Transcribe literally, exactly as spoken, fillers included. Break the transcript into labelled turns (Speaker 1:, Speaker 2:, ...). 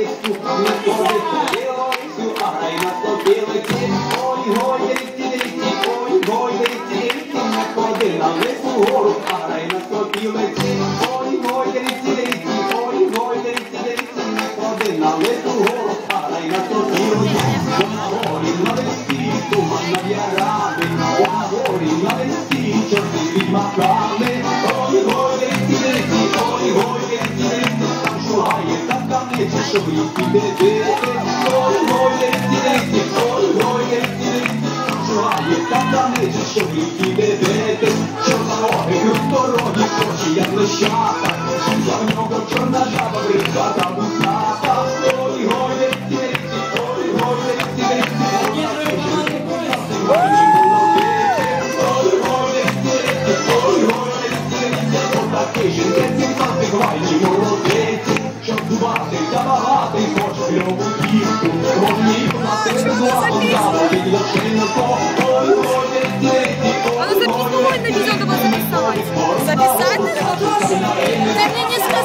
Speaker 1: листу, не ходи, біло листу, а грай на сопілиці. Ой, гой, деріці, деріці, ой, гой, деріці, деріці, не ходи на листу гору, а грай на сопілиці. Ой, гой, деріці, деріці, ой, гой, деріці, деріці, не ходи на листу гору, а грай на сопілиці. На горі, на листі, туман нав'яраний, на горі, на листі, чорти відмаками. Ой, гой, деріці, деріці, ой, гой, деріці, деріці, там шугає, там камниці, щоб їх підбити. Ой, гой, деріці, деріці, ой, гой, деріці, деріці, там шугає, там камниці, щоб їх підбити. Чорнороги, крутороги, очі, як лещата, за нього чорна жаба, бризката, вусата. Ой, гой, деріці, деріці, ой, гой, деріці, деріці, ой, гой, такий жінкець, мати гвальні молодець, щоб зубатий та багатий, хоче кльову кістку, вогні мати златом дала під лошинку. Ой, ой, дерці,
Speaker 2: А ну записывай, на видео давай записывать. Записать? Ты мне не скажешь.